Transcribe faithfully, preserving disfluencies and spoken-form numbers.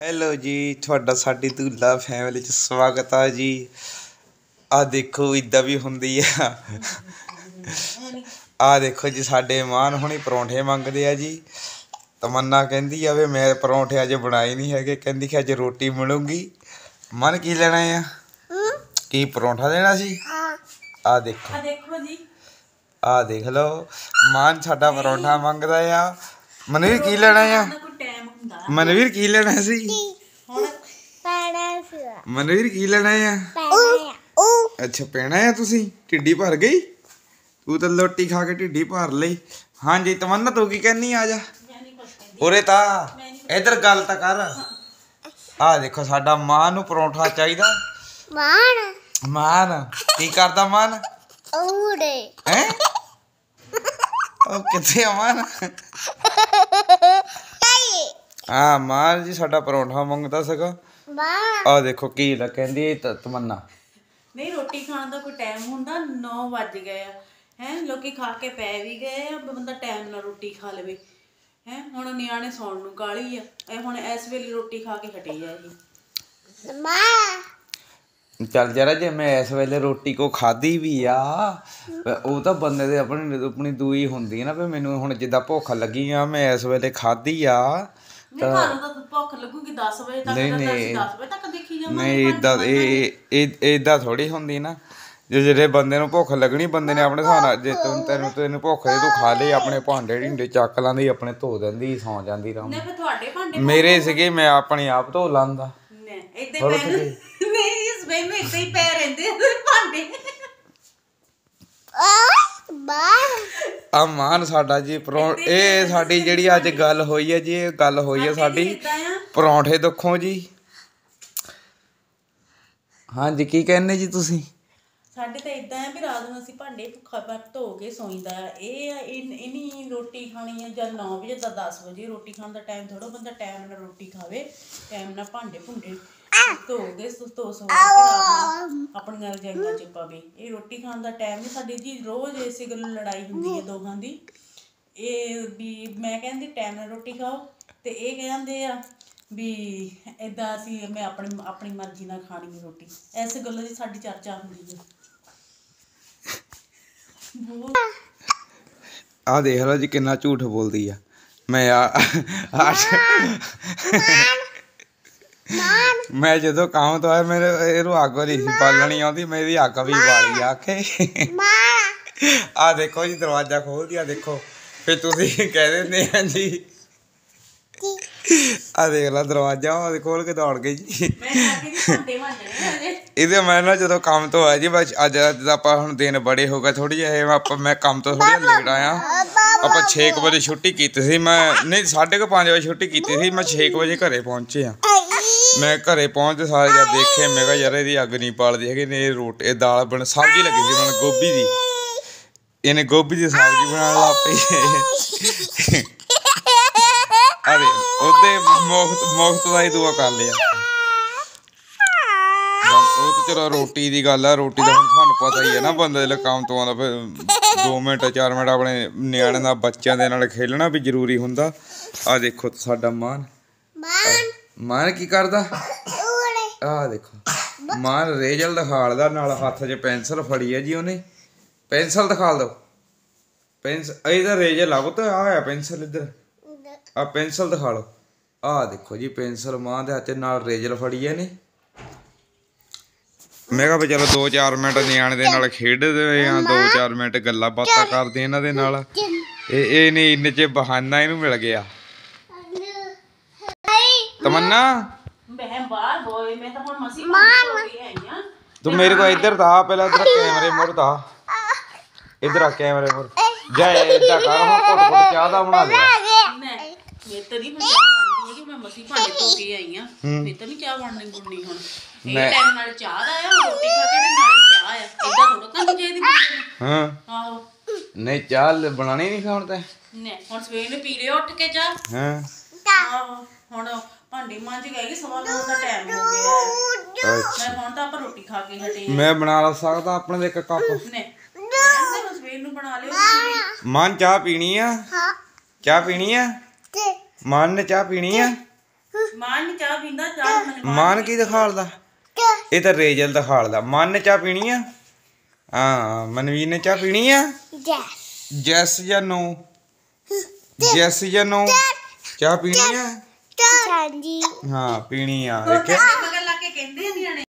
Hello जी, थोड़ा साडी Dhula family च स्वागत है जी। आ देखो इदा भी होंदी है। आ देखो जी साडे मान हुणी परौंठे मंगदे आ जी। तमन्ना कहंदी आ वे मैं परौंठे अज बनाए नहीं है, कहंदी कि अज रोटी मिलूगी। मन की लेना है? की परौंठा लेना सी? आ देखो जी, आ देख लो मान साडा परौंठा मंगदा आ। मनवीर की लेना है? मनवीर की लेना सी? मनवीर की लेना है? अच्छा पैना है तुसी? ढिड्डी भर गई? तू तो रोटी खा के ढिड्डी भर लई। हाँ जी तमन्ना तू की कहनी? आ जा उरे ता इधर गल तां कर। आ देखो साडा मां नूं परौंठा चाहिदा। मान मान की करदा मान? उरे हैं ओ किथे मान? हाँ मान जी साडा परौंठा मंगदा सगा। आ देखो की ला कहंदी तमन्ना नहीं रोटी खाने का कोई टाइम हुंदा। नौ बज गए हैं, लोग खा के पै भी गए, बंदा टाइम ना रोटी खा ले है। हुण नियाणे सौण नूं काली आ, हुण इस वेले रोटी खा के हटे आ। चल जरा जे मैं इस वेले रोटी को खाधी भी आ वो तो बंदे दे अपनी अपनी दूई हुंदी है ना। भी मैनू हुण जिद्दां भुख लगी आ मैं इस वेले खाधी आ इदा थोड़ी होंदी ना। जो जेरे बंदे नूं भुख लगनी बंदे ने अपने हिसाब नाल जे तेनू तेनू भुख है तू खा ले, अपने भांडे ढिंडे चक लांदी, अपने धो दिंदी, सौ जांदी राम। मेरे सीगे मैं अपने आप धो लांदा। आ मान साडा जी परौं ए साडी जिहड़ी अज गल होई है जी, गल होई है साडी परौंठे दुखों जी। हाँ जी की कहने जी तुसी? ਸਾਡੇ ਤਾਂ ਇਦਾਂ ਆ ਵੀ ਰਾਤ ਨੂੰ ਅਸੀਂ ਭਾਂਡੇ ਭੁੱਖਾ ਧੋ ਕੇ ਸੌਂਦਾ। ਇਹ ਇਨੀ ਰੋਟੀ ਖਾਣੀ ਆ ਜਾਂ ਨੌ ਵਜੇ ਦਾ ਦਸ ਵਜੇ ਰੋਟੀ ਖਾਣ ਦਾ ਟਾਈਮ ਥੋੜਾ। ਬੰਦਾ ਟਾਈਮ ਨਾਲ ਰੋਟੀ ਖਾਵੇ, ਟਾਈਮ ਨਾਲ ਭਾਂਡੇ ਭੁੰਡੇ ਧੋ ਕੇ ਧੋ ਸੌ ਕੇ ਰਾਤ ਨੂੰ ਆਪਣੀਆਂ ਰਜਾਈਆਂ 'ਚ ਪਵੇ। ਇਹ ਰੋਟੀ ਖਾਣ ਦਾ ਟਾਈਮ ਨਹੀਂ ਸਾਡੇ ਜੀ। ਰੋਜ਼ ਇਸੇ ਗੱਲੋਂ ਲੜਾਈ ਹੁੰਦੀ ਹੈ ਦੋਹਾਂ ਦੀ। ਇਹ ਵੀ ਮੈਂ ਕਹਿੰਦੀ ਟਾਈਮ ਨਾਲ ਰੋਟੀ ਖਾਓ ਤੇ ਇਹ ਕਹਿੰਦੇ ਆ ਵੀ ਇੱਦਾਂ ਅਸੀਂ ਮੈਂ ਆਪਣੀ ਆਪਣੀ ਮਰਜ਼ੀ ਨਾਲ ਖਾਣੀ ਰੋਟੀ। ਇਸ ਗੱਲੋਂ ਦੀ ਸਾਡੀ ਚਰਚਾ ਹੁੰਦੀ ਹੈ। आ देख लो जी कितना झूठ बोलती है। मैं आ मैं जो काम तो है मेरे एनू अग नहीं बालनी आती, मेरी अग भी बाली आखे। आ देखो जी दरवाजा खोल दिया देखो, फिर तुसी कह देंगे हैं जी। आ देख ला दरवाजा खोल के दौड़ गई जी। इहदे मैं ना जो काम तो आया जी बस अज आप दिन बड़े हो गए थोड़ी जी। मैं काम तो थोड़ी लेट आया। आप छे क बजे छुट्टी की थी, मैं नहीं साढ़े को पाँच बजे छुट्टी की थी। मैं छे क बजे घरे पहुंचे हाँ। मैं घरे पहुंचते सारे जब देखे मैं कहा यार ये अग नहीं बालती है कि रोटी दाल बन सब्जी लगी थी बन गोभी की। इन्हें गोभी की सब्जी बनाने लग पई। अरे ओदे मुफ्त मुफ्त का ही दुआ कर लिया। वो तो चलो रोटी की गल है, रोटी का हम थानू पता ही है ना। बंदे काम तो आंदा फिर दो मिनट चार मिनट अपने नियाणे नाल बच्चों के नाल खेलना भी जरूरी हुंदा। आ देखो साडा मान मान की करदा? आ देखो मान रेजल दिखालदा, नाल हत्थ च पेंसिल फड़ी है जी उन्हें। पेंसिल दिखा दो, पेंसिल इधर रेजल आ पुत्त, आ है पेंसिल इधर। आ पेंसिल दिखा लो। आ देखो जी पेंसिल मां दे हत्थ नाल रेजल फड़ी है ने। मैं कहा चलो दो चार मिनट नियाणे दे नाल खेडदे आ, दो चार मिनट गल्लां बातां करदे इन्हां दे नाल। ए नहीं इन्ने च बहाना इनू मिल गया। तमन्ना तू मेरे को इधर था पहले, इधर कैमरे मुड़ था, इधर आ कैमरे मुड़ जा। इदा कर हुण घुट घुट चाह दा बना लिया। मैं तो नहीं चाह बनदी है कि मैं मसी भांडे धो के आई हां। मैं तो नहीं चाह बननी बुननी हुण ए टाइम नाल चाह दा आ, रोटी खा के नाल चाह आ। इदा थोड़ा करनी चाहिदी बुननी। हां आहो नहीं चाह बनानी नहीं खाण ते ने हुण सवेर ने पी लियो उठ के चाह। हां आहो हुण भांडे मांज गए कि सवा नौ दा टाइम हो गया है। मैं हुण तां आप रोटी खा के हटे। मैं बना ला सकदा अपने दे एक कप ने सवेर नु बना लियो। मान चाह पीनी है? हां चाह पीनी है? मान ने चाह पीनी है? ਮਾਨ ਨੀ ਚਾਹ ਪੀਂਦਾ ਚਾਹ ਮਨ ਮਾਨ ਕੀ ਦਿਖਾਲਦਾ ਇਹ ਤਾਂ ਰੇਜਲ ਦਿਖਾਲਦਾ ਮਨ ਨੇ ਚਾਹ ਪੀਣੀ ਆ ਹਾਂ ਮਨਵੀਰ ਨੇ ਚਾਹ ਪੀਣੀ ਆ ਜੈਸ ਜਾਂ ਨੋ ਜੈਸ ਜਾਂ ਨੋ ਚਾਹ ਪੀਣੀ ਆ ਹਾਂ ਪੀਣੀ ਆ ਦੇਖਿਆ ਮਗਰ ਲਾ ਕੇ ਕਹਿੰਦੇ ਆ ਨਿਆਣੇ